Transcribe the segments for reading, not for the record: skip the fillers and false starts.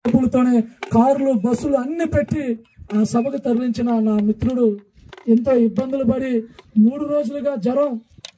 డబ్బులతోనే కార్లు బస్సులు అన్ని పెట్టి ఆ సభకు తరలించిన నా మిత్రుడు ఎంతో ఇబ్బందులు పడి 3 రోజులుగా జ్వరం,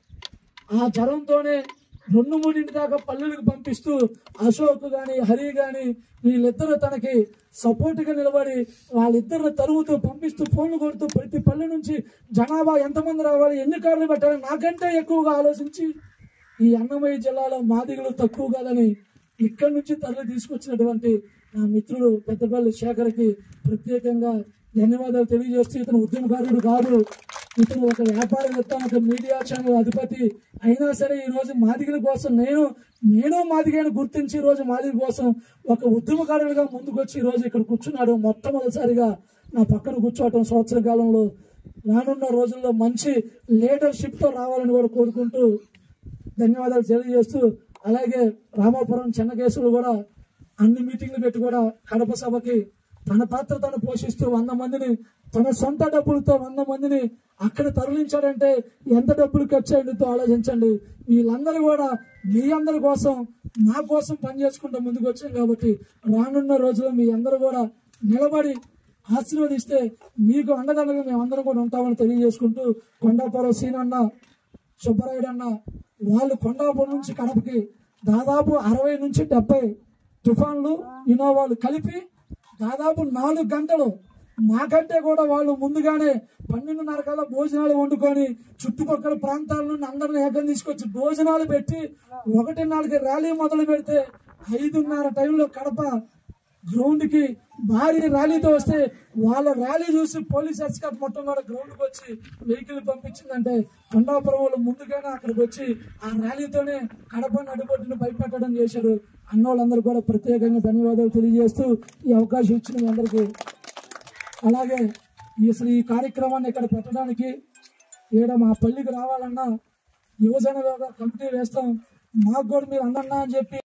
ఆ జ్వరంతోనే 2-3 దాకా పల్లెలకు పంపిస్తూ అశోక్ గాని హరి గాని వీళ్ళిద్దరూ తనకి సపోర్ట్ గా నిలబడి వాళ్ళిద్దరిని తరుగుతూ పంపిస్తూ ఫోన్లు కొడుతూ ప్రతి పల్లె నుంచి జనాభా ఎంతమంది రావాలి, ఎన్ని కార్లు పెట్టాలి నాకంటే ఎక్కువగా ఆలోచించి ఈ అన్నమయ్య జిల్లాలో మాదిగలు తక్కువ కాదని ఇక్కడి నుంచి తరలి తీసుకొచ్చినటువంటి నా మిత్రుడు పెద్దపల్లి శేఖర్కి ప్రత్యేకంగా ధన్యవాదాలు తెలియజేస్తూ, ఇతను ఉద్యమకారుడు కాదు, ఇతను ఒక వ్యాపారవేత్త, ఒక మీడియా ఛానల్ అధిపతి అయినా సరే ఈ రోజు మాదిగల కోసం నేను మాదిగని గుర్తించి ఈ రోజు మాదిగల కోసం ఒక ఉద్యమకారుడిగా ముందుకొచ్చి ఈ రోజు ఇక్కడ కూర్చున్నాడు. మొట్టమొదటిసారిగా నా పక్కన కూర్చోవటం సంవత్సర కాలంలో రానున్న రోజుల్లో మంచి లీడర్షిప్ తో రావాలని కూడా కోరుకుంటూ ధన్యవాదాలు తెలియజేస్తూ, అలాగే రామాపురం చెన్నకేశవులు కూడా అన్ని మీటింగ్లు పెట్టి కూడా కడప సభకి తన పాత్ర తను పోషిస్తూ 100 మందిని తన సొంత డబ్బులతో 100 మందిని అక్కడ తరలించాడంటే ఎంత డబ్బులు ఖర్చు అయిందో ఆలోచించండి. వీళ్ళందరూ కూడా మీ అందరి కోసం నా కోసం పనిచేసుకుంటూ ముందుకు వచ్చాం కాబట్టి రానున్న రోజుల్లో మీ అందరూ కూడా నిలబడి ఆశీర్వదిస్తే మీకు అండదండగా మేమందరం కూడా ఉంటామని తెలియజేసుకుంటూ, కొండాపురం సీనన్న సుబ్బరాయుడు అన్న వాళ్ళు కొండాపురం నుంచి కడపకి దాదాపు 60 నుంచి 70 తుఫాన్లు ఇన్నోవాలు కలిపి దాదాపు 4 గంటలు నాకంటే కూడా వాళ్ళు ముందుగానే 12:30 కల్లా భోజనాలు వండుకొని చుట్టుపక్కల ప్రాంతాల నుండి అందరిని ఏకం తీసుకొచ్చి భోజనాలు పెట్టి 1:30కి ర్యాలీ మొదలు పెడితే 5:30 టైంలో కడప గ్రౌండ్ కి భారీ ర్యాలీతో వస్తే వాళ్ళ ర్యాలీ చూసి పోలీస్ ఎస్కార్ట్ మొత్తం కూడా గ్రౌండ్ కి వచ్చి వెహికల్ పంపించిందంటే కొండాపురం వాళ్ళు ముందుగానే అక్కడికి వచ్చి ఆ ర్యాలీతోనే కడప నడుబొట్టును భయపెట్టడం చేశారు. అన్నోళ్ళందరూ కూడా ప్రత్యేకంగా ధన్యవాదాలు తెలియజేస్తూ ఈ అవకాశం ఇచ్చిన మీ అందరికీ, అలాగే అసలు ఈ కార్యక్రమాన్ని ఇక్కడ పెట్టడానికి మా పల్లికి రావాలన్నా యువజన కమిటీ వేస్తాం, మాకు కూడా మీరు అన్నన్నా అని చెప్పి